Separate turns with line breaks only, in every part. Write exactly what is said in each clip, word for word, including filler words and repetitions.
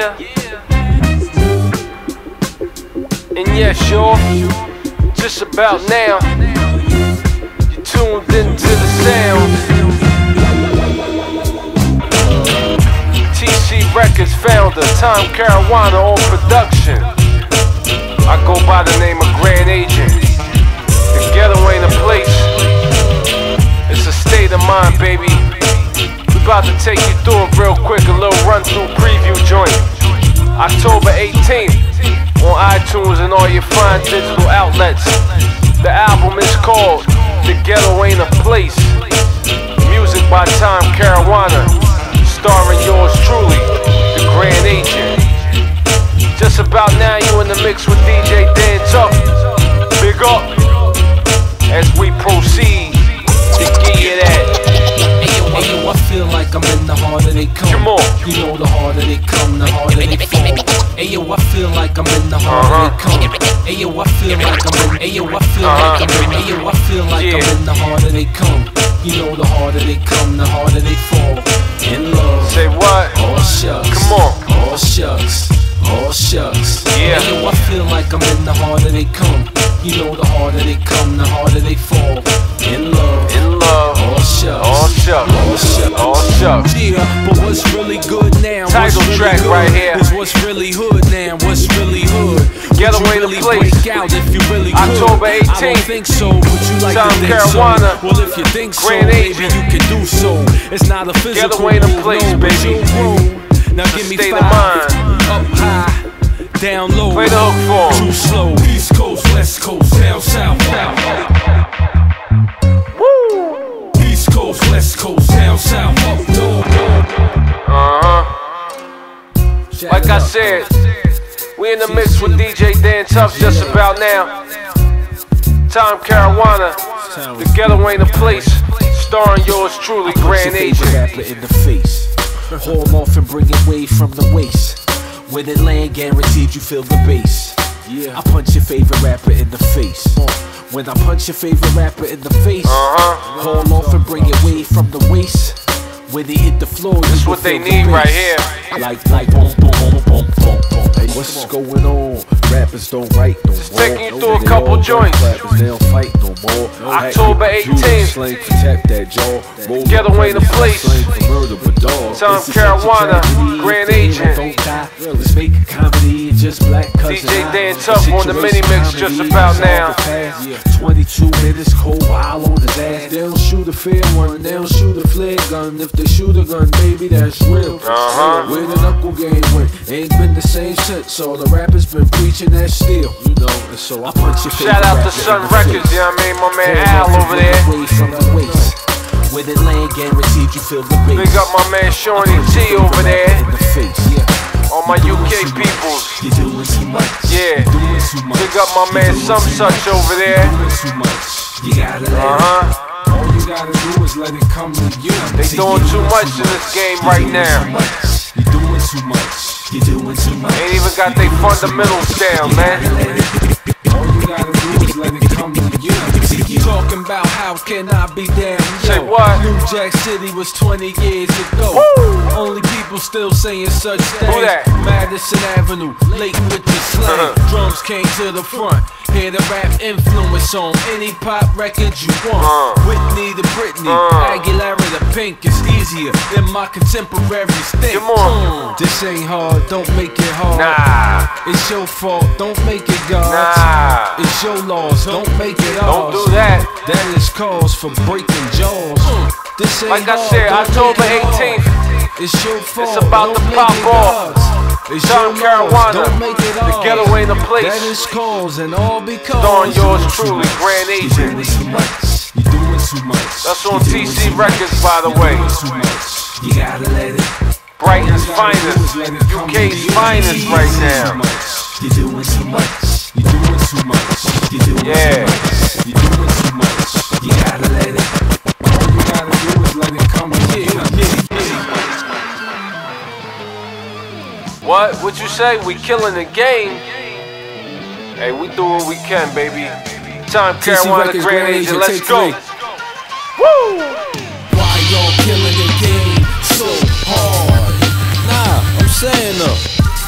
Yeah. And yeah, sure. Just about now, you tuned into the sound. T C Records founder, Tom Caruana on production. I go by the name of Grand Agent. The ghetto ain't a place, it's a state of mind, baby. We about to take you through it real quick, a little run-through preview joint. October eighteenth on iTunes and all your fine digital outlets. The album is called The Ghetto Ain't a Place. Music by Tom Caruana, starring yours truly, the Grand Agent. Just about now you in the mix with D J Dan Tough. Big up as we proceed to give you that.
Hey yo, I feel like I'm in the harder they come.
Come on.
You know the harder they come, the harder they fall. Hey yo, I feel like I'm in the harder
Uh-huh.
they come. Hey yo, I feel like I'm in. Hey yo, I feel
Uh-huh.
like I'm in. Hey yo, I feel like
Yeah.
I'm in the harder they come. You know the harder they come, the harder they fall. In love.
Say what?
Oh shucks.
Come on.
Oh shucks. Oh shucks.
Yeah.
Hey yo, I feel like I'm in the harder they come. You know the harder they come, the harder they fall. In love.
In love.
Oh shucks.
All shucks.
Oh shucks.
All shucks.
Yeah, but what's really good now?
Title
what's really
track
good
right here.
is what's really hood now. What's really hood?
Ghetto
Would you
ain't a
really
place.
break out if you really could?
October
I
eighteenth.
don't think so, but you like
Tom
to think
Caruana,
so. Well, if you think so,
Grand
baby,
Agent.
you can do so. It's not a physical
Ghetto ain't a
move,
place,
no, but
baby.
you'll roll. Now
It's a
give me
state
five.
of mind.
Up high, down low.
Play the hook for 'em.
Too slow. East Coast, West Coast, down south.
Woo!
East Coast, West Coast, down south. Up north.
Uh-huh. Like I said, we in the mix with D J Dan Tough just about now. Tom Caruana, The Ghetto Ain't a Place, starring yours truly, Grand Agent.
Rapper in the face. Haul off and bring it away from the waist. When it land, guaranteed you feel the bass. I punch your favorite rapper in the face. When I punch your favorite rapper in the face,
Uh-huh.
haul off and bring it away from the waist. When they hit the floor,
This
you
what they
feel the
need
bass.
right here.
Like, like, boom, boom, boom, boom, boom, boom. Hey, what's going on? Rappers don't write no more.
taking you through a
They
couple
all
joints.
Rappers, they don't fight no more.
October eighteenth.
Slang protect that jaw. Roll
Ghetto
up
ain't a
on
place.
slang for murder, but dog.
Tom
This is such a
Caruana,
tragedy.
Grand
If they
Agent.
don't die, let's make a comedy. Just black cousin.
D J Dan Tough on the mini mix just about now.
twenty-two minutes, cold wild on his ass. They don't shoot a fair one, they don't shoot a flare gun. If they shoot a gun, baby, that's real.
Uh-huh.
Where the knuckle game went, ain't been the same since. All the rappers been preaching that still, you know. And so I punch your
Shout out to Sun Records, you know what I mean? My man Al over there.
Away from the waist. Where the land guaranteed you feel the bass.
Big up my man Shawnee T over there.
In the face, yeah.
All my U K peoples.
You're doing too much.
Yeah.
You're doing too much.
Big up my man Some Such over there.
You're doing too much. You gotta let it.
Uh-huh.
All you gotta do is let it come to you.
They
See,
doing
you're
too
doing
much
too
in this game right
You're doing
now.
too much. You're doing too much. You're doing too much.
Ain't even got they fundamentals down, man.
All you gotta do is let it come to you. See, you talking about how can I be down? Yo,
Say what?
New Jack City was twenty years ago.
Woo!
Only people still saying such things.
Who that?
Madison Avenue, late with the slang. Drums came to the front. Hear the rap influence on any pop record you want.
Uh.
Whitney to Britney,
Uh.
Aguilera to Pink. It's easier than my contemporaries think.
Come on.
Mm. This ain't hard, don't make it hard.
Nah.
It's your fault, don't make it God's.
Nah.
It's your loss, don't make it
Don't
ours.
do that.
That is cause for breaking jaws. This ain't
Like I
hard,
said,
don't
October
make it hard.
eighteenth.
It's your fault.
about
don't
to
make
pop
it
off.
God's. It's
Tom
your loss,
Caruana,
don't make it
The
ours.
Ghetto Ain't a
That
Place,
is cause and all because
starring yours truly, Grand
You're
Agent.
doing too much. You're doing too much.
That's on
You're
T
doing
C
too
Records,
much.
by the
You're
way.
doing too much. You gotta let it.
Brighton's finest, U K's finest right now.
You're doing too much. You're doing too much. You're doing
Yeah.
too much. You're doing too much. You gotta let it. All you gotta do is let it come to you.
What? What you say? We killing the game. Hey, we do what we can, baby. Tom Caruana, Grand Agent, let's go. Woo!
Why y'all killing the game so hard? Nah, I'm saying though.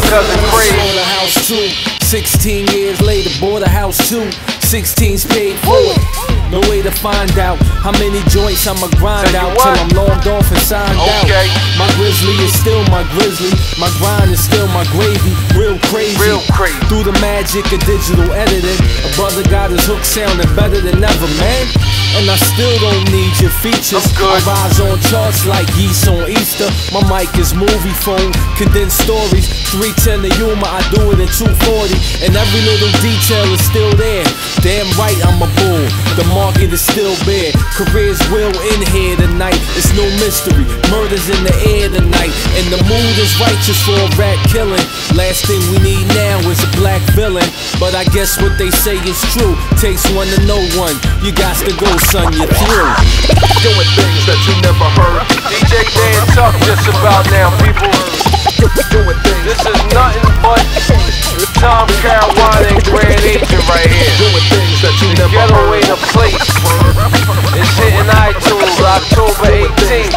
cousin Craig.
Bought a house too. Sixteen years later, bought a house too. Sixteen's paid for it. No way to find out how many joints I'ma grind out till I'm logged off and signed
okay.
out. My grizzly is still my grizzly. My grind is still my gravy. Real crazy.
Real crazy.
Through the magic of digital editing, a brother got his hook sounding better than ever, man. And I still don't need your features. I rise on charts like geese on Easter. My mic is movie phone, condensed stories. three ten to humor, I do it in two forty. And every little detail is still there. Damn right I'm a bull. The market is still bare. Careers will in here tonight. It's no mystery. Murders in the air tonight. And the mood is righteous for a rat killing. Last thing we need now is a black villain. But I guess what they say is true. Takes one to know one. You got to go, son, you're through.
Doing things that you never heard.
D J Dan Tough just about now, people.
Doing things.
This is nothing but Tom Caruana and Grand Agent right here.
Doing things that you never
Ghetto
heard.
Ain't a Place. It's hitting iTunes October eighteenth.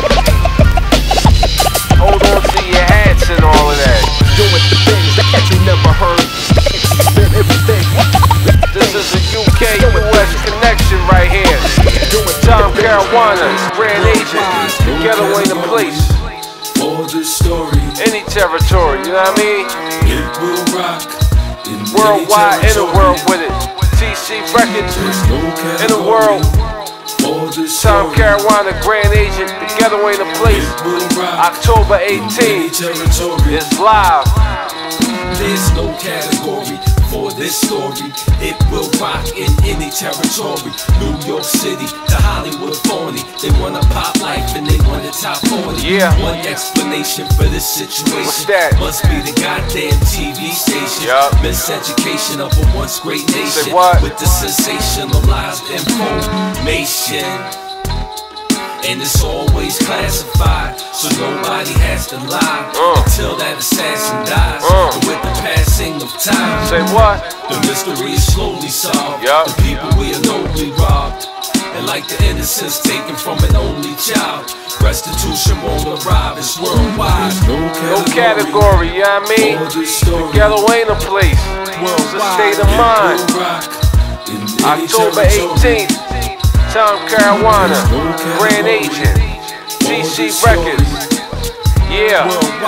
Hold on to your hats and all of that.
Doing the things that you never heard. Everything.
This is a U K U S connection right here. Tom Caruana, Grand Agent. The Ghetto Ain't a Place.
For this story,
Any territory, you know what I mean?
it will rock. In
Worldwide, in the world with it. T C Records, in the world. Tom Caruana, Grand Agent, The Ghetto Ain't a Place. October eighteenth is live.
There's no category for this story. It will rock in any territory. New York City to Hollywood phony. They wanna pop life and they want it top forty.
Yeah.
One explanation for this situation.
What's that?
Must be the goddamn T V station.
Yup.
Miseducation of a once great nation.
Say what?
With the sensationalized information. And it's always classified, so nobody has to lie
uh.
until that assassin dies.
Uh.
And with the passing of time,
Say what?
the mystery is slowly solved.
Yup.
The people we are nobly robbed, and like the innocence taken from an only child, restitution won't arrive. It's worldwide.
No category, you know what I mean? The Ghetto Ain't a Place. It's a state of mind. October eighteenth. Tom Caruana, Grand Agent, T C Records. Yeah.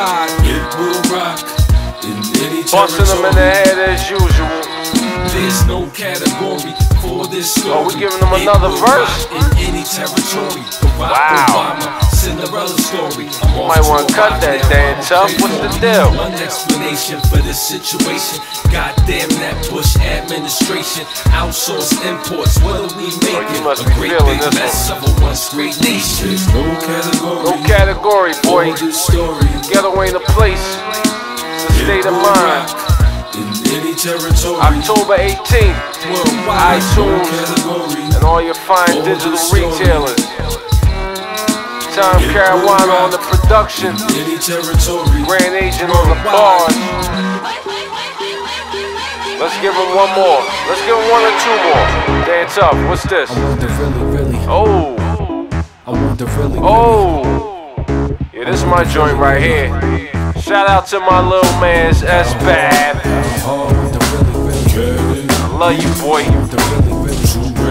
Busting them in the head as usual.
There's no category for this story.
Oh, we giving them another verse?
In any territory.
Wow.
Cinderella story.
You might want to cut that, Dan Tough. What's the deal?
One explanation for this situation. Goddamn that Bush administration. Outsource imports. What are we making?
Oh, you must
a
be
great
feeling
big
this
mess of a once great nation.
No category.
No category, boy.
This story.
Ghetto Ain't a Place. It's a state of mind.
In any territory.
October eighteenth.
Worldwide.
iTunes
Category.
and all your fine digital retailers. Tom Caruana on the production.
Any territory.
Grand Agent on the bars. Let's give him one more. Let's give him one or two more. Dan Tough, what's this?
I wonder really, really.
Oh,
I wonder really, really.
oh. Yeah, this is my joint right here. Shout out to my little man's S-Bab.
I wonder really, really.
I love you, boy.
I wonder really, really.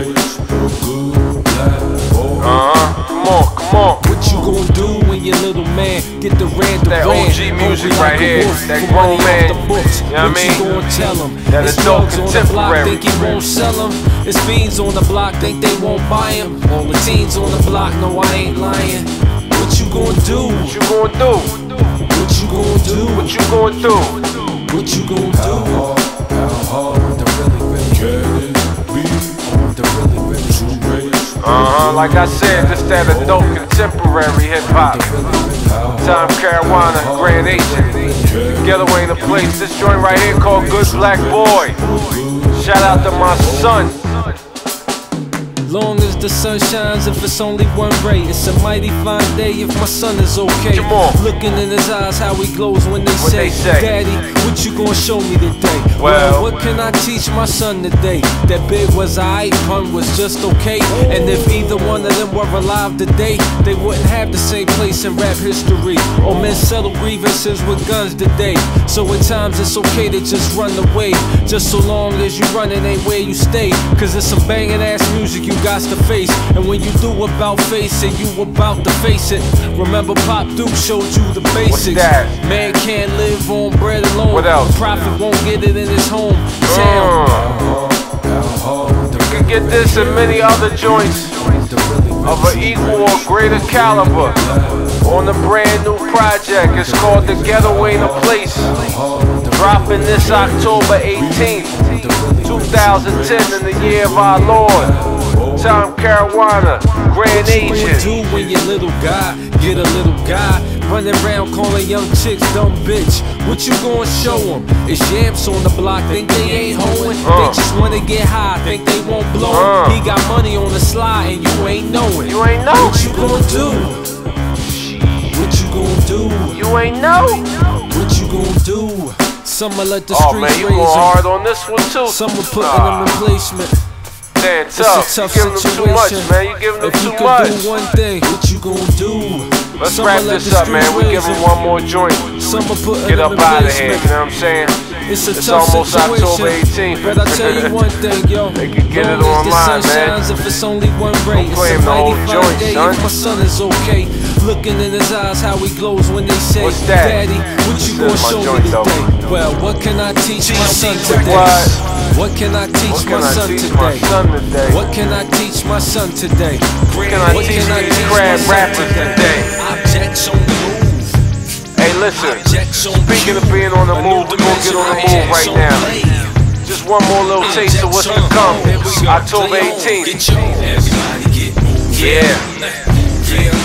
Uh-huh. Come on, come on.
What you gon' do when your little man get the red
That O G music right here, that grown man, you know what I mean?
What you gon' tell him?
That
It's
adult
thugs on the block,
contemporary.
think he won't sell them. It's fiends on the block, think they won't buy him. All the teens on the block, no I ain't lying. What you gon' do?
What you gonna do?
What you gon' do?
What you gonna do?
What you gon' do? How hard? I wonder really, really. I wonder really, really.
Uh-huh, like I said, this that adult contemporary hip-hop. Tom Caruana, Grand Agent. The Ghetto Ain't a Place. This joint right here called Good Black Boy. Shout out to my son.
Long as the sun shines, if it's only one ray, it's a mighty fine day if my son is okay.
Come on.
Looking in his eyes, how he glows when they,
What
say,
they say,
Daddy, what you gonna show me today?
Well,
what can I teach my son today? That big was aight, pun was just okay. And if either one of them were alive today, they wouldn't have the same place in rap history. Or men settle grievances with guns today. So at times it's okay to just run away, just so long as you running ain't where you stay. Cause it's some banging ass music you got to face. And when you do about face it, you about to face it. Remember Pop Duke showed you the basics.
What's that?
Man can't live on bread alone.
What else?
Prophet won't get it in his home.
Uh, you can get this and many other joints of an equal or greater caliber on the brand new project. It's called The Ghetto Ain't a Place. Dropping this October eighteenth, two thousand ten, in the year of our Lord. Time Caruana, Grand Agent.
What you gonna do when your little guy get a little guy running around calling young chicks dumb bitch? What you gonna show them? It's yamps on the block, think they ain't hoeing.
Uh.
They just wanna get high, think they won't blow 'em.
Uh.
He got money on the slide and you ain't knowing.
You ain't know.
What you gonna do? What you gonna do?
You ain't know.
What you gonna do? Some will let the
Oh
streets
man, you
raise
going
'em.
hard on this one too.
Some will put
Nah.
in a replacement.
Damn
It's
tough.
a tough
You giving them
situation.
too much, man. You giving them
if you
too
could
much.
do one thing, what you gonna do?
Let's
Some
wrap
will let
this
the
up, man.
streets
We
raise
give them
'em.
one more joint.
Some will put
Get
in
up
a
out of here. You
replacement.
know what I'm saying?
It's a
It's
tough
almost
situation,
October eighteenth.
but I tell you one thing, yo.
They can get
long
it
as the
online,
sun
man.
shines, if it's only one ray,
Don't play
it's
him
a
the
mighty
whole
fine
joint,
day
son.
if my son is okay. Looking in his eyes, how he glows when they say,
What's that?
Daddy, what you
This
gonna
is my
show me
joint, though.
today? Well, what can I teach my son today?
What?
What can I teach
What
my
can I
son
teach
today?
my son today?
What can I teach my son today?
What can I
What
teach
can I
these
teach
crab
my son
rappers today?
Objects on the move.
Hey, listen.
Objects on
Speaking of being on the move, we're gonna get on the move right now. Just one more little taste of what's to come. October eighteenth.
Everybody get moved.
Yeah.
Yeah.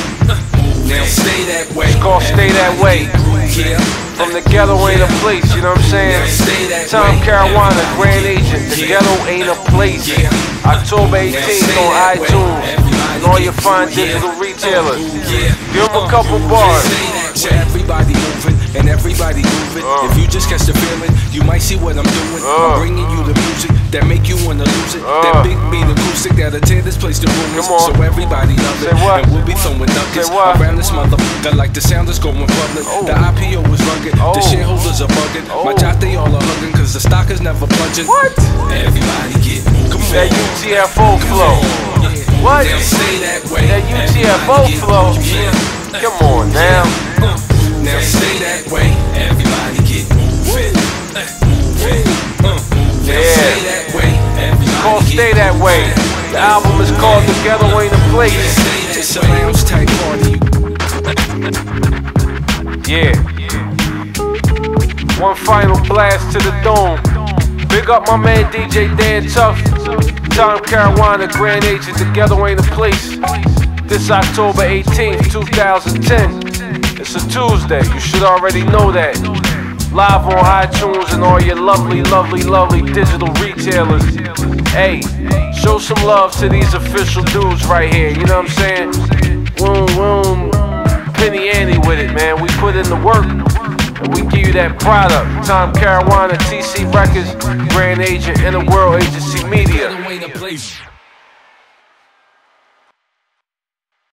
Now stay that way.
It's called Stay That Way.
Yeah.
From the ghetto ain't a place, you know what I'm saying? Time Caruana, Grand Agent. The ghetto ain't a place. October eighteenth on iTunes and all your fine digital retailers. Give them a couple bars.
Where everybody moving and everybody moving.
Uh.
If you just catch the feeling, you might see what I'm doing.
Uh.
I'm bringing you the music that make you wanna lose it.
Uh.
That big beat acoustic that'll tear this place to ruins.
Come on.
So everybody love
Say
it.
what?
And we'll be throwing nuggets
Say what?
around this motherfucker like the sound is going public.
Oh.
The I P O is rugged.
Oh.
The shareholders are bugging.
Oh.
My job they all are hugging cause the stock is never plunging.
What?
Everybody get come on.
That U T F O flow. What?
Now stay that way.
That U T F O
Everybody get
flow.
moved. Yeah.
Come on now.
Uh, Now stay that way. Everybody get moving. Uh, moving. Uh, Now
Yeah.
stay that way. Everybody
Called
get
Stay That Way. The album is called The Ghetto Ain't a Place.
It's a lounge type party.
Yeah. One final blast to the dome. Big up my man D J Dan Tough. Time Caruana, Grand Agent. The Ghetto Ain't a Place. This October eighteenth, two thousand ten. It's a Tuesday. You should already know that. Live on iTunes and all your lovely, lovely, lovely digital retailers. Hey, show some love to these official dudes right here. You know what I'm saying? Woom, woom, penny ante with it, man. We put in the work and we give you that product. Time Caruana, T C Records, Grand Agent, Inner World Agency Media.
Ghetto ain't a place.